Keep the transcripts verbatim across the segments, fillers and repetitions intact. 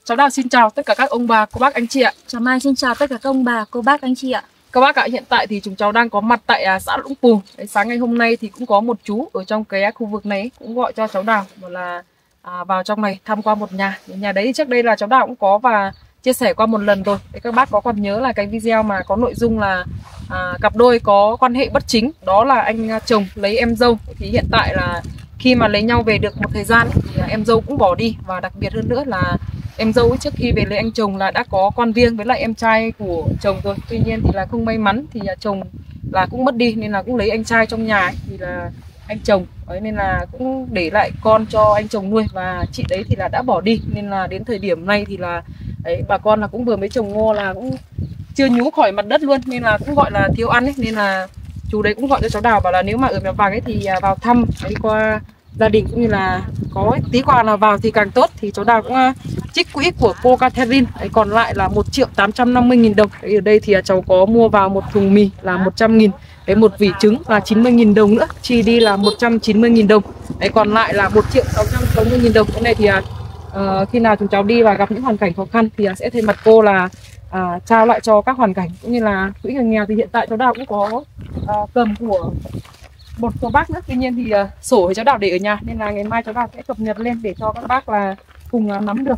Cháu Đào xin chào tất cả các ông bà, cô bác, anh chị ạ. Cháu Mai xin chào tất cả các ông bà, cô bác, anh chị ạ. Các bác ạ, hiện tại thì chúng cháu đang có mặt tại à, xã Lũng Pù. Đấy, sáng ngày hôm nay thì cũng có một chú ở trong cái khu vực này cũng gọi cho cháu Đào một là à, vào trong này tham quan một nhà. Nhà đấy thì trước đây là cháu Đào cũng có và chia sẻ qua một lần rồi. Đấy, các bác có còn nhớ là cái video mà có nội dung là à, cặp đôi có quan hệ bất chính, đó là anh chồng lấy em dâu. Thì hiện tại là khi mà lấy nhau về được một thời gian thì em dâu cũng bỏ đi, và đặc biệt hơn nữa là em dâu ấy, trước khi về lấy anh chồng là đã có con riêng với lại em trai của chồng rồi. Tuy nhiên thì là không may mắn thì chồng là cũng mất đi, nên là cũng lấy anh trai trong nhà ấy, thì là anh chồng ấy, nên là cũng để lại con cho anh chồng nuôi, và chị đấy thì là đã bỏ đi. Nên là đến thời điểm này thì là đấy, bà con là cũng vừa mới trồng ngô là cũng chưa nhú khỏi mặt đất luôn, nên là cũng gọi là thiếu ăn ấy. Nên là chú đấy cũng gọi cho cháu Đào bảo là nếu mà ở Mèo Vạc ấy thì vào thăm ấy qua gia đình, cũng như là có tí quà nào vào thì càng tốt. Thì cháu Đào cũng uh, trích quỹ của cô Catherine ấy, còn lại là một triệu tám trăm năm mươi nghìn đồng. Đấy, ở đây thì uh, cháu có mua vào một thùng mì là một trăm nghìn, đấy, một vỉ trứng là chín mươi nghìn đồng nữa, chi đi là một trăm chín mươi nghìn đồng. Đấy, còn lại là một triệu sáu trăm sáu mươi nghìn đồng. Cái này thì uh, uh, khi nào chúng cháu đi và gặp những hoàn cảnh khó khăn thì uh, sẽ thay mặt cô là uh, trao lại cho các hoàn cảnh, cũng như là quỹ người nghèo. Thì hiện tại cháu Đào cũng có uh, cầm của một số bác nữa, tuy nhiên thì uh, sổ thì cháu Đào để ở nhà, nên là ngày mai cháu Đào sẽ cập nhật lên để cho các bác là cùng uh, nắm được.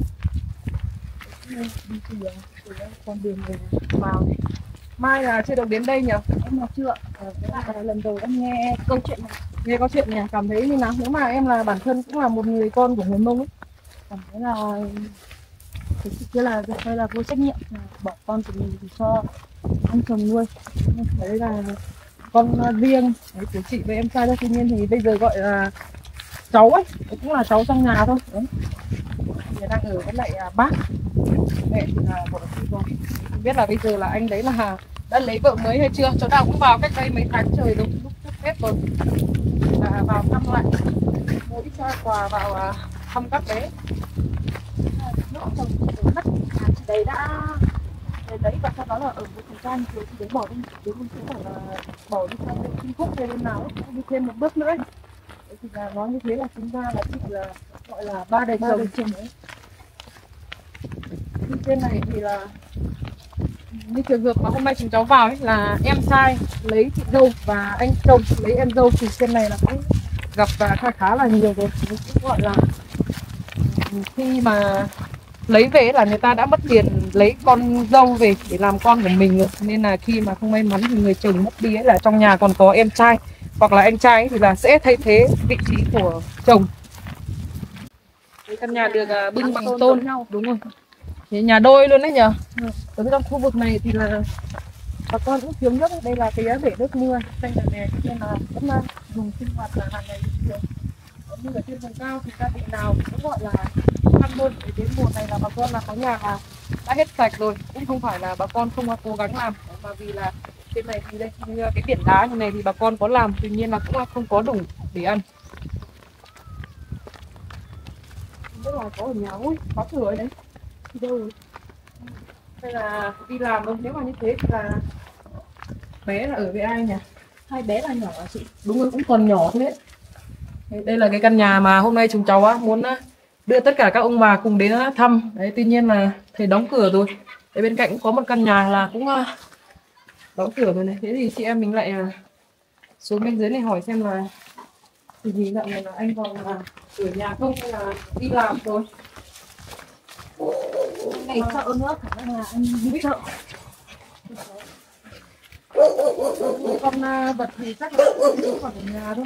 Con đường vào mai là chưa được đến đây nhỉ? Em là chưa. Đấy là lần đầu em nghe câu chuyện này. Nghe câu chuyện nhỉ? Cảm thấy như nào? Nếu mà em là bản thân cũng là một người con của người Mông ấy, cảm thấy là thực sự là việc đây là vô trách nhiệm, là bỏ con của mình cho anh chồng nuôi. Đấy là con riêng đấy, của chị với em trai thôi. Tuy nhiên thì bây giờ gọi là cháu ấy, cũng là cháu trong nhà thôi. Đấy, thì đang ở với lại à, bác mẹ thì là bỏ đi rồi. Không biết là bây giờ là anh đấy là đã lấy vợ mới hay chưa. Cháu Đào cũng vào cách đây mấy tháng trời đúng lúc trước Tết rồi, là vào thăm lại, mua ít quà vào à, thăm các bé. Lúc chồng của mất chị đấy đã đấy, và sau đó là ở một thời gian rồi chị đấy bỏ đi, đến không phải là bỏ đi sang bên Trung Quốc hay bên nào ấy, đi thêm một bước nữa ấy. Đấy, thì là nói như thế là chính ra là chị là gọi là ba đời chồng ấy. Đi trên này thì là như trường hợp mà hôm nay chúng cháu vào ấy, là em trai lấy chị dâu và anh chồng lấy em dâu, thì trên này là cũng gặp và khá khá là nhiều rồi. Cũng gọi là khi mà lấy về là người ta đã mất tiền lấy con dâu về để làm con của mình rồi, nên là khi mà không may mắn thì người chồng mất đi ấy, là trong nhà còn có em trai hoặc là anh trai ấy, thì là sẽ thay thế vị trí của chồng. Căn nhà được uh, bưng bằng tôn nhau, đúng rồi, thì nhà đôi luôn đấy nhờ. Ở trong khu vực này thì là bà con cũng thiếu nước. Đây là cái bể nước mưa xanh này nè, nên là vẫn dùng sinh hoạt là hàng ngày bình thường. Nhưng ở trên vùng cao thì gia đình nào cũng gọi là ăn luôn. Để đến mùa này là bà con là có nhà là đã hết sạch rồi, cũng không phải là bà con không cố gắng làm, mà vì là trên này thì đây như cái biển đá như này thì bà con có làm, tuy nhiên là cũng không có đủ để ăn. Rất là có ở nhà ui, khóa cửa ấy đấy. Đi đâu rồi? Hay là đi làm không? Nếu mà như thế thì là bé là ở với ai nhỉ? Hai bé là nhỏ à chị? Đúng rồi, cũng còn nhỏ thế. Đây là cái căn nhà mà hôm nay chúng cháu á, muốn đưa tất cả các ông bà cùng đến thăm. Đấy, tuy nhiên là thầy đóng cửa rồi. Đấy, bên cạnh cũng có một căn nhà là cũng đóng cửa rồi này. Thế thì chị em mình lại xuống bên dưới này hỏi xem là thì gì dạo này là anh còn là ở nhà không hay là đi làm rồi. Ngày chợ nữa, khả năng là anh đi chợ. Con uh, vật thì chắc là cũng còn ở nhà thôi.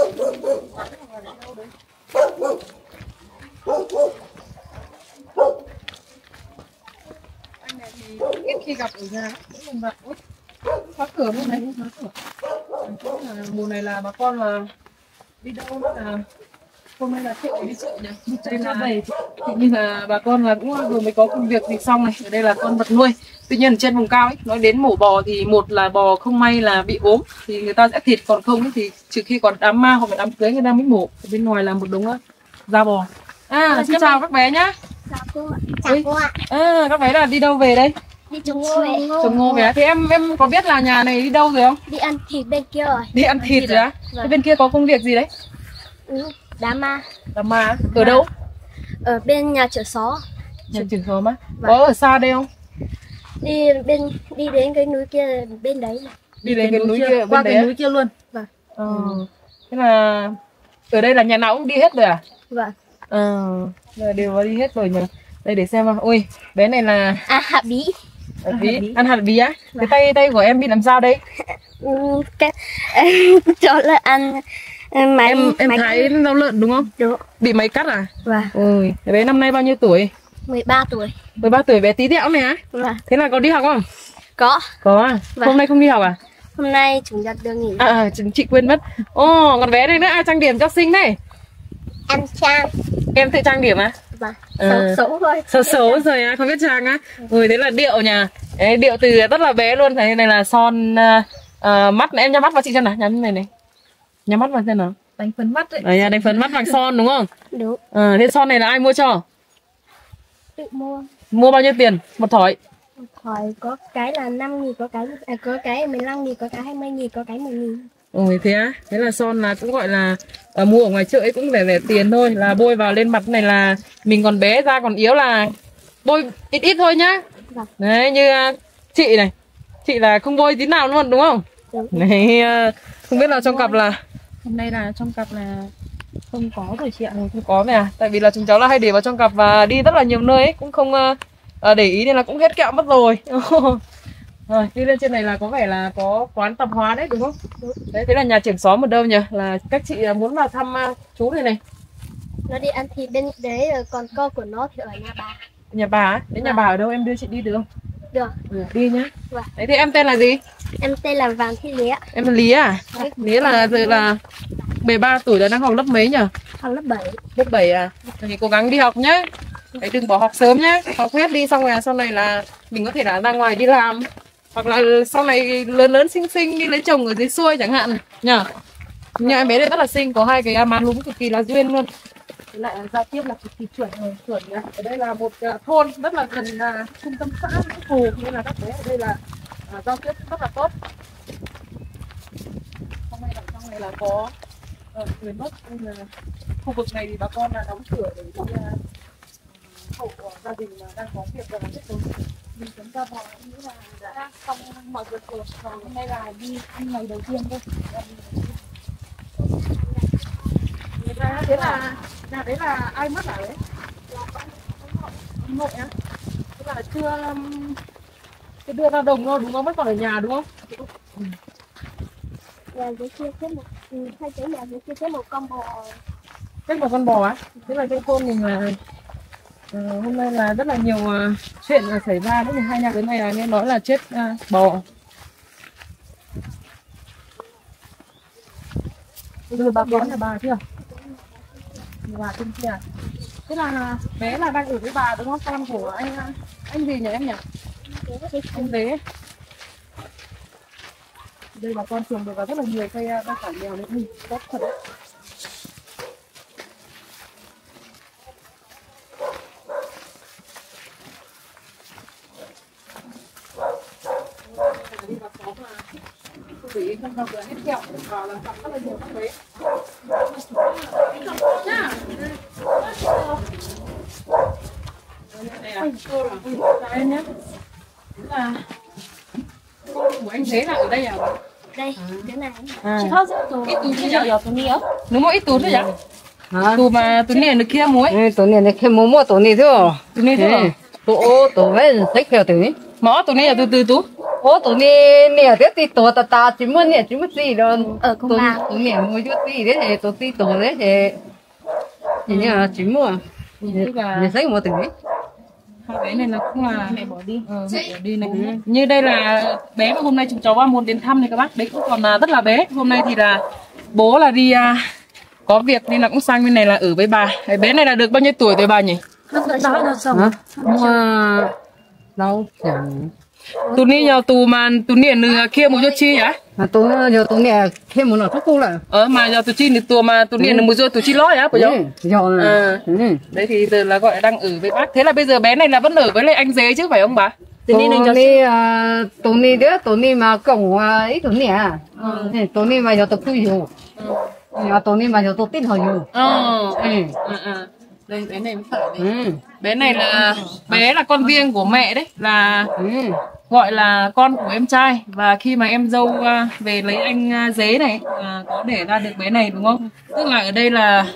Anh này thì ít khi gặp ở nhà, cũng mình gặp. Khóa cửa luôn này, khóa cửa. Là mùa này là bà con là đi đâu nữa là hôm nay là chợ, đi chợ nhỉ? Đi chợ là về. Nhưng là bà con là cũng vừa mới có công việc thì xong này. Ở đây là con vật nuôi. Tuy nhiên trên vùng cao ấy, nói đến mổ bò thì một là bò không may là bị ốm thì người ta sẽ thịt, còn không ấy, thì trừ khi còn đám ma hoặc là đám cưới người ta mới mổ. Ở bên ngoài là một đống da bò. À, à xin chào các bé nhá. Chào cô ạ. Chào cô ạ. À, các bé là đi đâu về đây? Đi trồng ngô về. Trồng ngô về. Thì em em có biết là nhà này đi đâu rồi không? Đi ăn thịt bên kia rồi. Đi ăn thịt rồi á? Vâng. Bên kia có công việc gì đấy? Ừ, đám ma. Đám ma. Ở đâu? Ở bên nhà chợ xó. Nhà trường xóm á. Có ở xa đây không? Đi bên đi đến cái núi kia bên đấy. Đi đến cái núi kia, qua bên cái đấy núi kia luôn. Vâng. Ờ. Thế là ở đây là nhà nào cũng đi hết rồi à? Vâng. Ờ. Là đều có đi hết rồi nhỉ. Đây để xem nào. Ui, bé này là À hạt bí. hạt bí. Ăn hạt bí á? Cái tay tay của em bị làm sao đấy? Ừ, cái cho là ăn máy Em em máy thái rau lợn đúng không? đúng. Bị máy cắt à? Vâng. Ôi, bé năm nay bao nhiêu tuổi? mười ba tuổi. mười ba tuổi bé tí tẹo này á? Vâng. Thế là có đi học không? Có. Có à? Vâng. Hôm nay không đi học à? Hôm nay chủ nhật được nghỉ. À, à chị, chị quên mất. Ồ, còn bé này nữa ai trang điểm cho xinh đây? Em trang. Em tự trang điểm á? Vâng. Ờ. Xấu xấu thôi. Xấu xấu rồi á, không biết trang á. Ui, thế là điệu nhà. Đấy, điệu từ rất là bé luôn. Thế này là son uh, uh, mắt. Em nhắm mắt vào chị xem nào, nhắm này này. Nhắm mắt vào xem nào. Đánh phấn mắt đấy. Đấy, đánh phấn mắt bằng son đúng không? Đúng. Ờ, thế son này là ai mua cho? Tự mua. Mua bao nhiêu tiền một thỏi? Hỏi có cái là năm nghìn, có cái à, có cái mười lăm nghìn, có cái hai mươi nghìn, có cái mười nghìn. Ôi thế á, thế là son là cũng gọi là à, mua ở ngoài chợ ấy cũng rẻ rẻ tiền thôi, là bôi vào lên mặt này là mình còn bé da còn yếu là bôi ít ít thôi nhá. Vâng. Đấy như uh, chị này, chị là không bôi tí nào luôn đúng không? Đúng. Này uh, không biết là trong cặp là Hôm nay là trong cặp là không có rồi chị ạ. không có mẹ à, tại vì là chúng cháu là hay để vào trong cặp và đi rất là nhiều nơi ấy, cũng không uh, uh, để ý nên là cũng hết kẹo mất rồi. Rồi đi lên trên này là có vẻ là có quán tạp hóa đấy đúng không? Đúng. Đấy thế là nhà trưởng xóm ở đâu nhỉ? Là các chị muốn vào thăm uh, chú này này. Nó đi ăn thịt bên đấy rồi, còn con của nó thì ở nhà bà. Nhà bà á? Đến nhà bà ở đâu em đưa chị đi được không? Được. Ừ, đi nhá. Vâng. Đấy thì em tên là gì? Em tên là Vàng Thị Lý ạ. Em là Lý à? Lý là giờ là mười ba tuổi là đang học lớp mấy nhỉ? Học lớp bảy. Lớp bảy à? Thì cố gắng đi học nhá. Đấy, đừng bỏ học sớm nhá. Học hết đi xong rồi sau này là mình có thể là ra ngoài đi làm. Hoặc là sau này lớn lớn xinh xinh đi lấy chồng ở dưới xuôi chẳng hạn nhỉ? Nhà em bé này rất là xinh, có hai cái má lúm cực kỳ là duyên luôn. Thế lại giao tiếp là cực kỳ chuẩn rồi, chuẩn nhá. Ở đây là một uh, thôn rất là gần uh, trung tâm xã Mỹ Phù, nên là các bé ở đây là uh, giao tiếp rất là tốt. Trong này là trong này là có uh, tuyến đất, nên là khu vực này thì bà con là đóng cửa để đi uh, hộ uh, gia đình mà đang có việc và tiếp tục. Mình chúng ta bỏ nghĩ là đã xong mọi việc rồi. Và hôm nay là đi ăn ngày đầu tiên thôi. Thế là nhà đấy là ai mất à đấy? Ông nội á? Thế là chưa chưa đưa ra đồng đâu đúng không? Vẫn còn ở nhà đúng không? Ừ. Nhà dưới kia chết một, ừ, hai cái nhà dưới kia chết một con bò. Chết một con bò á? Thế là trong thôn mình là uh, hôm nay là rất là nhiều uh, chuyện là xảy ra đấy. Hai nhà cái này là nghe nói là chết uh, bò. Rồi bà con nhà bà chưa? Bà trên kia. Thế là bé là đang ở với bà đúng không? Con của anh anh gì nhỉ em nhỉ? Anh Dế. Đây bà con trồng được rất là nhiều cây đa cải mèo đấy, tốt thật đấy. Đi vào xóm là không để ý trong vòng là hết kẹo vào là gặp rất là nhiều các bé. Nhá. Em nhé. Là con của anh Thế là ở đây à? Đây, cái này. À. Chị thoát rất ít túi chứ nhở túi ni á. Đúng rồi, ít túi thôi nhá. hả? Tù mà túi này được kia muối. Ừ, tổ này này khi mua mua tổ này thôi. Túi này thôi. Tổ tổ với thích theo túi. Mỏ túi này là từ từ tú. Ô tổ này nè thế thì tổ ta ta chỉ mua nè chỉ mua gì đâu. Ở công Tổ an. tổ nè mua chút gì đấy thì tổ tí tổ đấy thì gì nhỉ chỉ mua. Nhà sách mua túi. Hai bé này là cũng là mẹ bỏ đi. Ờ, mẹ bỏ đi này. Ừ. Như đây là bé mà hôm nay chúng cháu muốn đến thăm này các bác. Đấy cũng còn là rất là bé. Hôm nay thì là bố là đi uh, có việc nên là cũng sang bên này là ở với bà. Cái bé này là được bao nhiêu tuổi rồi bà nhỉ? Đó là xong. Hả? Mua đâu chẳng. Tụi ni nhờ tù mà tụi ni nửa kia một chút chi hả? Mà tôi giờ tôi nè khi muốn nó thúc cô lại. Ờ mà giờ tụi chi thì tù mà tụi ni là một chút tụi chi lói hả? Phải không? Giờ À. Đấy thì giờ là gọi là đang ở với bác. Thế là bây giờ bé này là vẫn ở với lại anh Dế chứ phải không bà? tôi đi tôi đi đó tôi đi mà cổng ấy tôi nè. Tôi đi mà giờ tôi cứอยู่. Nhà tôi đi mà giờ tôi tin họอยู่. Ờ. Ừ. À, à. Đây bé này mới phải đấy. Ừ. Bé này là bé là con riêng của mẹ đấy, là Ừ. gọi là con của em trai. Và khi mà em dâu à, về lấy anh à, dế này à, có đẻ ra được bé này đúng không? Tức là ở đây là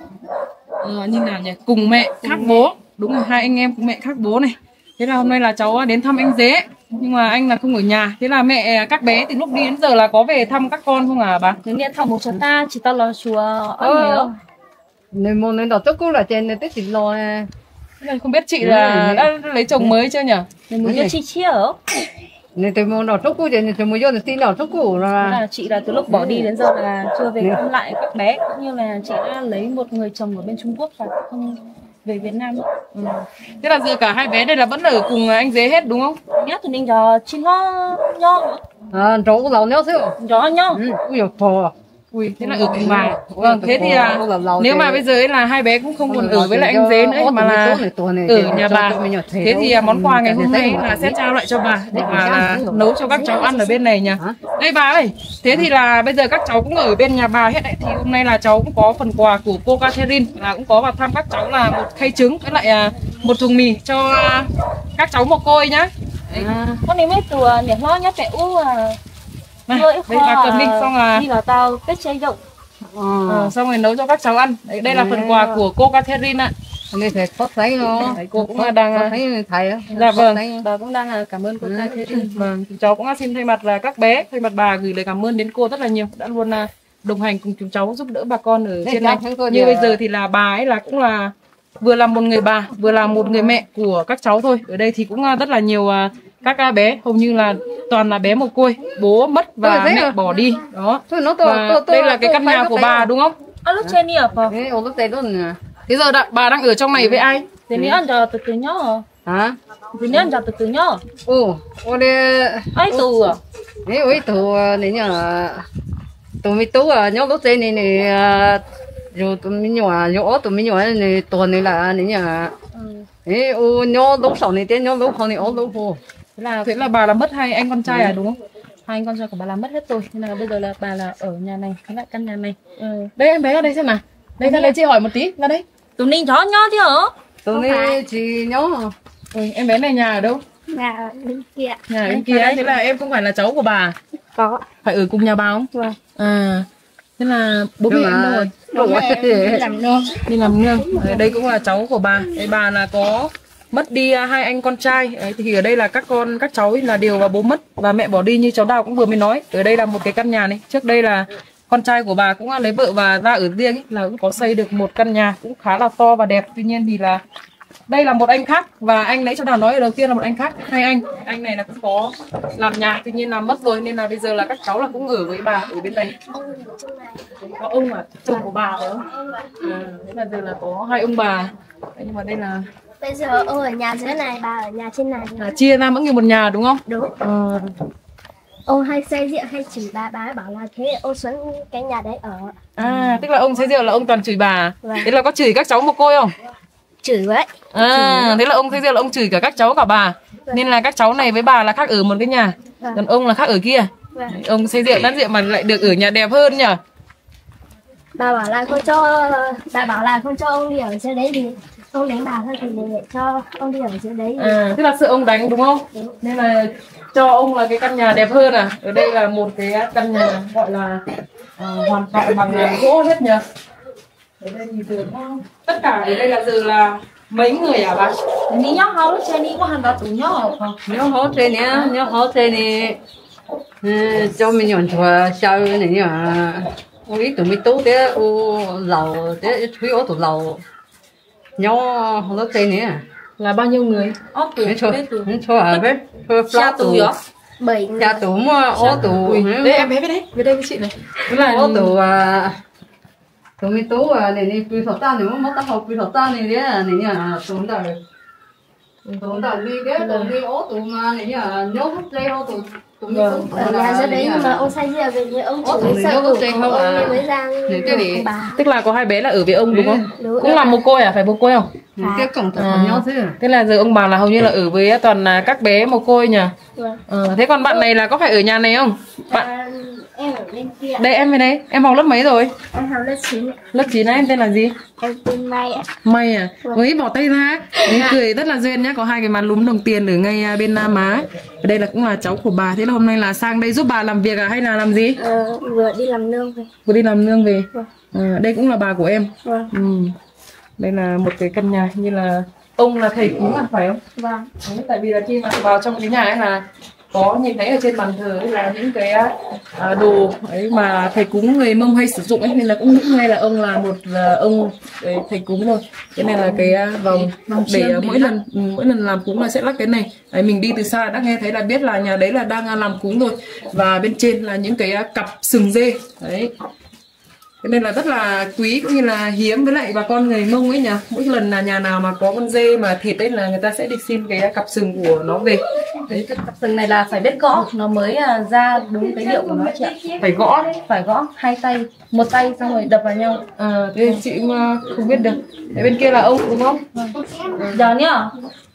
uh, như nào nhỉ, cùng mẹ khác bố. Đúng rồi, hai anh em cùng mẹ khác bố này. Thế là hôm nay là cháu đến thăm anh dế, nhưng mà anh là không ở nhà. Thế là mẹ các bé thì lúc đi đến giờ là có về thăm các con không à bà? Nếu nghe thằng một chúng ta chỉ tao lo chùa Ờ. ăn nhớ. Nên muốn nên đọc tốt cũng là trên nên tích chỉ lo nè. Thế là không biết chị là Ừ. đã lấy chồng mới chưa nhỉ? Nên muốn cho chi chia ở. Nên tôi muốn đọc tốt cũng trên tôi muốn vô thì tin đọc tốt cũng Thế là. là chị là từ lúc bỏ đi đến giờ là chưa về thăm lại các bé, cũng như là chị đã lấy một người chồng ở bên Trung Quốc và không về Việt Nam nữa. Ừ. Thế là giờ cả hai bé đây là vẫn ở cùng anh dế hết đúng không? Nhá tụi mình giờ chín nó nhó À, chỗ lâu nhau xíu. nhó nhó. Ừ, cũng nhiều phò. Ui, thế là ở cùng bà. Vâng, thế thì là nếu mà bây giờ ấy là hai bé cũng không còn ở với lại anh dế nữa mà là ở nhà bà. Thế thì món quà ngày hôm nay là sẽ trao lại cho bà để bà là nấu cho các cháu ăn ở bên này nhỉ. Đây bà ơi, thế thì là bây giờ các cháu cũng ở bên nhà bà hết đấy. Thì hôm nay là cháu cũng có phần quà của cô Catherine là cũng có vào thăm các cháu là một khay trứng với lại một thùng mì cho các cháu mồ côi nhá. À. Con này mới từ nè nó nhá mẹ u à. Này, đây bà cầm đi xong là đi vào tao cách chơi rộng. Ờ, xong rồi nấu cho các cháu ăn. Đấy, đây là phần quà của cô Catherine ạ. Đây thì có thấy không? Đấy, cô cũng đang thấy thầy á. Dạ vâng. Bà cũng đang cảm ơn cô Catherine. Vâng, cháu cũng xin thay mặt là các bé, thay mặt bà gửi lời cảm ơn đến cô rất là nhiều, đã luôn là đồng hành cùng chúng cháu giúp đỡ bà con ở trên này. Như bây giờ thì là bà ấy là cũng là vừa là một người bà, vừa là một người mẹ của các cháu thôi. Ở đây thì cũng rất là nhiều các bé, hầu như là toàn là bé mồ côi, bố mất và mẹ bỏ đi. Đó. Và đây là cái căn nhà của bà đúng không? À, lúc trên đi à bà? Thế lúc đây luôn. Thế giờ đã, bà đang ở trong này với ai? Thế nếu ăn giờ từ từ nhó. Hả? Thế nếu ăn giờ từ từ nhó. Ồ, ô đây. Ai tù à? Đấy, ôi tù này nhờ. Tụi mình tú à, nhớ lúc đây này này rồi tụi mình nhỏ, nhỏ tụi mình nhỏ này tuần này là này nhờ. Đấy, ô nhớ lúc sau này tên nhớ lúc sau này ô lúc hồ. Thế là thế là bà là mất hai anh con trai à đúng không? Hai anh con trai của bà là mất hết rồi, nên là bây giờ là bà là ở nhà này, với lại căn nhà này. Ừ. Đây em bé ở đây xem nào. Đây ra đây chị hỏi một tí, ra đây. Tụi mình chó nhó chứ hả? Tụi này chỉ nhớ. Ừ, em bé này nhà ở đâu? Nhà ở bên kia. Nhà ở bên kia, thế là em không phải là cháu của bà. Có. Phải ở cùng nhà bà không? Vâng. À, thế là bố mẹ em đâu rồi? Bố mẹ em đi làm nương. Đi làm nương. Đấy, đây cũng là cháu của bà. Đây bà là có mất đi hai anh con trai. Đấy, thì ở đây là các con các cháu ấy là đều và bố mất và mẹ bỏ đi như cháu Đào cũng vừa mới nói. Ở đây là một cái căn nhà này. Trước đây là con trai của bà cũng lấy vợ và ra ở riêng ấy, là cũng có xây được một căn nhà cũng khá là to và đẹp. Tuy nhiên thì là đây là một anh khác và anh nãy cháu Đào nói ở đầu tiên là một anh khác. Hai anh, anh này là cũng có làm nhà, tuy nhiên là mất rồi nên là bây giờ là các cháu là cũng ở với bà ở bên đây. Có ông à, chồng của bà phải không? À, thế là giờ là có hai ông bà. Đấy, nhưng mà đây là Bây giờ ông ở nhà dưới này, bà ở nhà trên này. à, chia ra mỗi người một nhà đúng không? Đúng. À, Ông hay xây dựng hay chửi bà, bà ấy bảo là thế ông xuống cái nhà đấy ở. à tức là ông xây rượu là ông toàn chửi bà. Vâng. Thế là có chửi các cháu mồ côi không? Chửi vậy. À, thế là ông xây rượu là ông chửi cả các cháu cả bà. Vâng. Nên là các cháu này với bà là khác ở một cái nhà. Vâng. Còn ông là khác ở kia. Vâng. Ông xây rượu nát rượu mà lại được ở nhà đẹp hơn nhỉ? Bà bảo là không cho, bà bảo là không cho ông đi ở dưới đấy thì ông đánh bà thôi thì để cho ông đi ở dưới đấy. À, tức là sợ ông đánh đúng không? Đúng. Nên là cho ông là cái căn nhà đẹp hơn à? Ở đây là một cái căn nhà gọi là à, hoàn toàn bằng gỗ hết nhỉ? Ở đây thì giờ tất cả ở đây là giờ là mấy người à bà? Mình nhó hao lúc trên đi có hàng đó tụi nhó không? Nhớ hỗ trợ nè, nhớ hỗ trợ nè. Cho mình nhọn chùa sao này nhỉ? Ôi tụi mình tú thế, ô lầu thế, thuê ô tụi lầu. Nhớ hỗ trợ nè. Là bao nhiêu người? Ốc tụi, Nên cho, bên tụi. nên cho à bé, cho Xa flap tụi tụ. vậy? Bảy người. Cha tụ mà ô tụ. Ui, đây em bé về đây, về đây với chị này. Tức là Ô tụ à. Tụi mình tú à, này này quy thuật ta này mất ta học quy thuật ta này đấy à, này nhỉ, tụi mình đợi. Tụi mình đợi đi cái tụi đi ô tụ mà này nhỉ, nhớ hút dây ô tụ. Vâng. Ở nhà dưới đấy nhưng mà ông say rượu rồi thì ông Ủa, chửi tụi sợ mình tủ có chơi của không ông à? nên mới ra Để cái gì? bà. tức là có hai bé là ở với ông đúng không? Đúng. Cũng là mồ côi à? Phải mồ côi không? Cái cổng thật À. nhớ thế. Thế là giờ ông bà là hầu như là ở với toàn là các bé mồ côi nhỉ? Vâng. Ờ, thế còn bạn này là có phải ở nhà này không? Bạn À, Em ở bên kia. Đây em về đây, em học lớp mấy rồi? Em học lớp chín. Lớp chín á, em tên là gì? Em tên May ạ. May à? Ôi bỏ tay ra. Đấy, cười rất là duyên nhá, có hai cái má lúm đồng tiền ở ngay bên má. Ở đây là cũng là cháu của bà. Thế là hôm nay là sang đây giúp bà làm việc à hay là làm gì? Ờ, vừa đi làm nương về. Vừa đi làm nương về. Vâng. À, đây cũng là bà của em. Vâng. Ừ. Đây là một cái căn nhà như là ông là thầy cúng à, phải không? Vâng. Đấy, tại vì là khi mà vào trong cái nhà ấy là có nhìn thấy ở trên bàn thờ ấy là những cái à, đồ ấy mà thầy cúng người Mông hay sử dụng ấy, nên là cũng nghĩ ngay là ông là một là ông đấy, thầy cúng thôi. Cái này là cái vòng để mỗi lần mỗi lần làm cúng là sẽ lắc cái này. Đấy, mình đi từ xa đã nghe thấy là biết là nhà đấy là đang làm cúng rồi. Và bên trên là những cái cặp sừng dê đấy. Thế nên là rất là quý cũng như là hiếm với lại bà con người Mông ấy nhỉ. Mỗi lần là nhà nào mà có con dê mà thịt ấy là người ta sẽ đi xin cái cặp sừng của nó về. Đấy, cái cặp sừng này là phải biết gõ nó mới ra đúng cái điệu của nó chị ạ. Phải gõ, phải gõ hai tay, một tay xong rồi đập vào nhau. À, thế chị cũng không biết được. Đấy, bên kia là ông đúng không? Giờ nhá.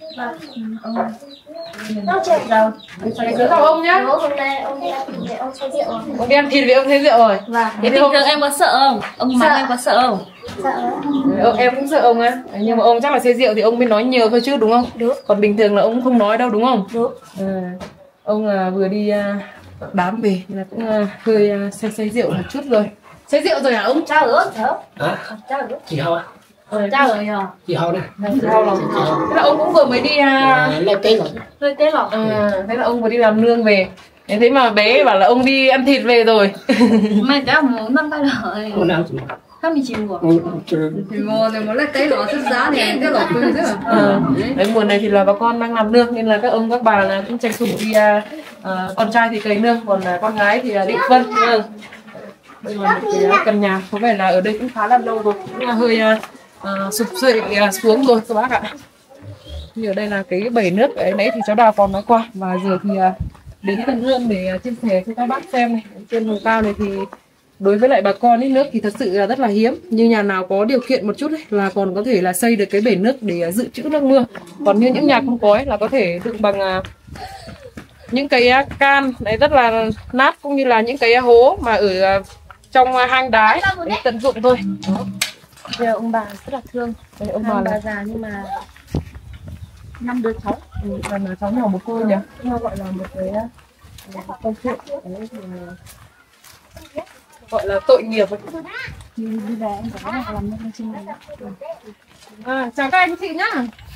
Nó chơi đâu? Phải giới chào ông nhá. Hôm nay ông đi ăn thịt về ông say rượu rồi. Ông đi ăn thịt vì ông thấy rượu rồi. Vâng. Thế bình thường em có sợ không? Ông mắng em có sợ không? Sợ. Ừ, em cũng sợ ông á. Nhưng mà ông chắc là say rượu thì ông mới nói nhiều thôi chứ đúng không? Đúng. Còn bình thường là ông không nói đâu đúng không? Đúng. À, ông à, vừa đi à, đám về là cũng à, hơi à, say say rượu một chút rồi. Say rượu rồi hả ông? Chào ớt hả? Hả? Chào ớt. Chị Hậu à? Chào rồi hả? Chị Hậu đây. Sao lòng? Thế là ông cũng vừa mới đi à... Lâu tế rồi. Hơi tế lọ. à, thế là ông vừa đi làm nương về. Thế mà bé bảo là ông đi ăn thịt về rồi. Mày cái muốn năm tay rồi. Hôm nào chị? Không bị chịu à? Ừ, chưa. Thì mua thì mua lấy tế lọ xuất giá thì tế lọ cưng chứ. À, đấy mùa này thì là bà con đang làm nương nên là các ông các bà là cũng tranh thủ đi à, à, con trai thì cày nương còn à, con gái thì à, đi phân. Vâng. Đây là một cái căn nhà, có vẻ là ở đây cũng khá là lâu rồi, cũng là hơi à, à, sụp sụi à, xuống rồi các bác ạ. Như ở đây là cái bể nước ấy nãy thì cháu Đào còn nói qua, và giờ thì à, đến gần hơn để à, chia sẻ cho các bác xem này. Trên vùng cao này thì đối với lại bà con ấy nước thì thật sự là rất là hiếm, như nhà nào có điều kiện một chút ấy, là còn có thể là xây được cái bể nước để dự trữ nước mưa. Còn như những nhà không có ấy, là có thể đựng bằng à, những cái can đấy rất là nát, cũng như là những cái hố mà ở à, trong hang đá ấy, để tận dụng thôi. Giờ ông bà rất là thương. Đây, ông Hai bà bà là già nhưng mà năm đứa cháu. ừ, là là cháu nhỏ một cô nhỉ, nó gọi là một cái uh, câu chuyện đấy, thì, uh, gọi là tội nghiệp ấy. Thì đi về em có làm nhân trên này. À, chào các anh chị nhá.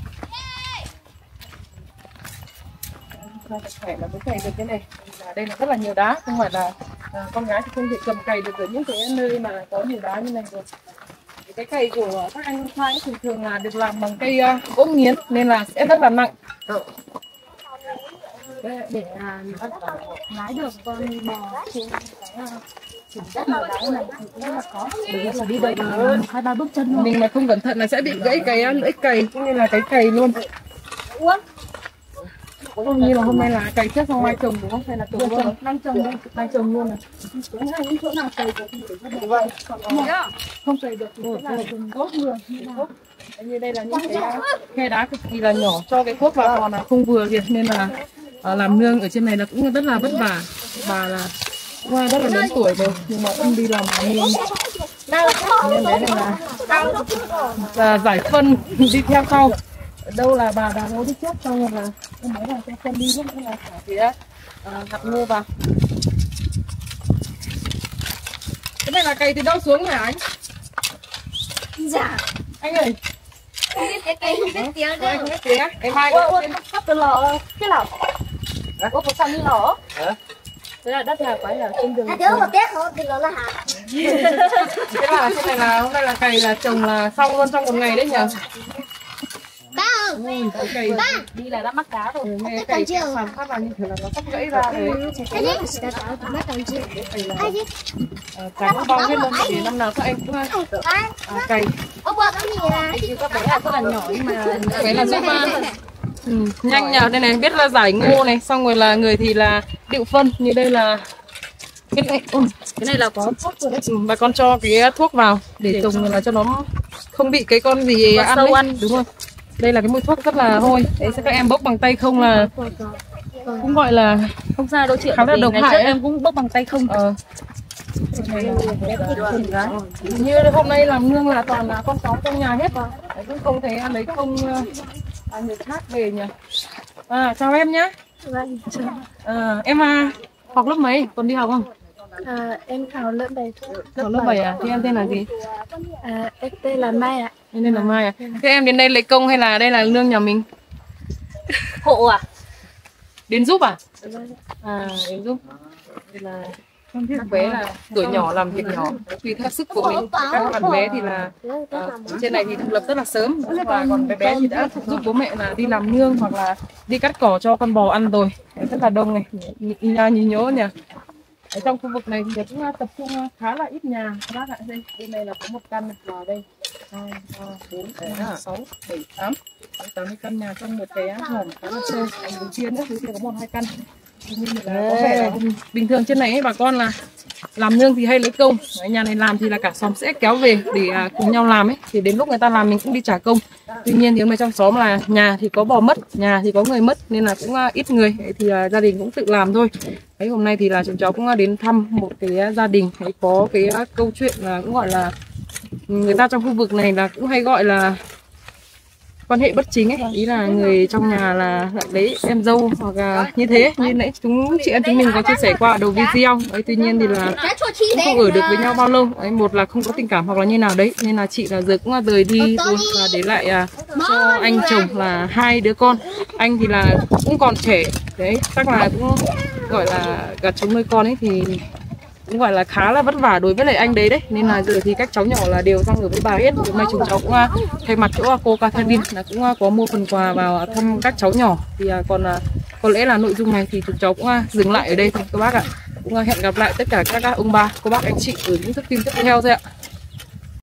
Phải là mới cày được cái này, là đây là rất là nhiều đá, không phải là à, con gái thì không thể cầm cày được ở những cái nơi mà có nhiều đá như này được. Cái cày của các anh trai thường thường là được làm bằng cây uh, gỗ nghiến nên là sẽ rất là nặng. Để uh, lái được con bò trên cái uh, đất nào đá này thì cũng rất là khó. Bởi vì đi đây một hai ba bước chân thôi. Mình mà không cẩn thận là sẽ bị gãy cái uh, lưỡi cày cũng như là cái cày luôn. Cũng như là hôm nay là cày trước xong mai trồng đúng không? Hay là trồng luôn? Đang trồng đây, Đang trồng luôn à? những chỗ nào cày được thì phải được vậy. Không cày được thì sẽ là trồng tốt vừa. Như đây là những cái khe đá cực kỳ là nhỏ, cho cái cuốc vào còn là không vừa việc, nên là à, làm nương ở trên này là cũng rất là vất vả. Bà là cũng rất là lớn tuổi rồi nhưng mà cũng đi làm nương. Nên đấy là, là giải phân đi theo sau. Ở đâu là bà đào ngô đi trước, xong rồi là em nói là cho phân đi lúc là thả phía uh, hạt ngô vào. Cái này là cày từ đâu xuống hả anh? Dạ. Anh ơi, Không biết cái cây, không biết tiếng anh đâu. không biết tiếng á? Em hai Ôi, cái ôi, khắp cái lò, cái lò. Ôi, có sao như lò? Hả? Thế là đất nhà quái là trên đường. À, thiếu một tiếc không? Cái đó là hạt. Thế là trên này là hôm nay là cày là trồng là xong luôn trong một ngày đấy nhờ. Ba không? Ừ, cày Đi là đã mắc cá rồi. nghe cày làm phát là như thế là nó sắp gãy ra đấy. Anh ấy sẽ tạo cả mắt còn chưa? Anh ấy. Cày nó bao hết luôn thì năm nào các anh cũng à, cày. Ông bò cái gì à? Các bé là rất là nhỏ nhưng mà Cái là giúp ừ, nhanh nhờ. Đây này, biết là giải ngô này, xong rồi là người thì là điệu phân. Như đây là cái này, ừ, cái này là có thuốc rồi đấy. ừ, bà con cho cái thuốc vào để trồng là cho nó không bị cái con gì ăn sâu đấy. ăn. Đúng rồi. Đây là cái mùi thuốc rất là hôi. Đấy sẽ các em bốc bằng tay không là cũng gọi là Không sao đâu chị ạ. khá là bởi vì độc ngày hại trước ấy. em cũng bốc bằng tay không. ờ, như hôm nay làm nương là toàn là con cháu trong nhà hết, đấy, cũng không thấy lấy công à, người khác về nhỉ. À, chào em nhé. Vâng, À, em à, học lớp mấy, còn đi học không? à, em học lớp bảy. Học lớp bảy à? Thì em tên là gì? À, em tên là Mai ạ. Em tên là Mai à? Thế em đến đây lấy công hay là đây là nương nhà mình? Hộ à? Đến giúp à? À, đến giúp. Đây là các bé là tuổi nhỏ làm việc nhỏ, tùy theo sức của mình. Các bạn bé thì là à, trên này thì thành lập rất là sớm, và còn bé bé thì đã giúp bố mẹ là đi làm nương hoặc là đi cắt cỏ cho con bò ăn rồi. Đấy, rất là đông này, nhìn nhà nhìn nhớ nhỉ. Ở trong khu vực này thì cũng tập trung khá là ít nhà các bác ạ. Đây, bên này là có một căn này, và đây hai, ba, bốn, năm, sáu, bảy, tám, tám mươi căn nhà trong một cái hòm khá là sâu. Đầu tiên nữa thì có một hai căn. Nhưng là có vẻ là bình thường trên này ấy, bà con là làm nương thì hay lấy công. Đấy, nhà này làm thì là cả xóm sẽ kéo về để à, cùng nhau làm ấy, thì đến lúc người ta làm mình cũng đi trả công. Tuy nhiên thì hôm nay trong xóm là nhà thì có bò mất, nhà thì có người mất nên là cũng à, ít người. Đấy, thì à, gia đình cũng tự làm thôi. Đấy, hôm nay thì là chúng cháu cũng à, đến thăm một cái gia đình. Đấy, có cái à, câu chuyện là cũng gọi là người ta trong khu vực này là cũng hay gọi là quan hệ bất chính ấy, ý là người trong nhà là lại lấy em dâu hoặc là như thế, như nãy chúng chị em chúng mình có chia sẻ qua ở đầu video. Đấy, tuy nhiên thì là cũng không ở được với nhau bao lâu. Đấy, một là không có tình cảm hoặc là như nào đấy, nên là chị là giờ cũng là rời đi luôn và để lại à, cho anh chồng là hai đứa con. Anh thì là cũng còn trẻ, đấy chắc là cũng gọi là gặt trống nuôi con ấy, thì cũng gọi là khá là vất vả đối với lại anh đấy đấy, nên là giờ thì các cháu nhỏ là đều sang ở với bà hết. Hôm nay chúng cháu cũng thay mặt chỗ cô Catherine là cũng có mua phần quà vào thăm các cháu nhỏ. Thì còn có lẽ là nội dung này thì chúng cháu cũng dừng lại ở đây thôi các bác ạ. Cũng hẹn gặp lại tất cả các ông bà, cô bác, anh chị ở những thước phim tiếp theo thôi ạ.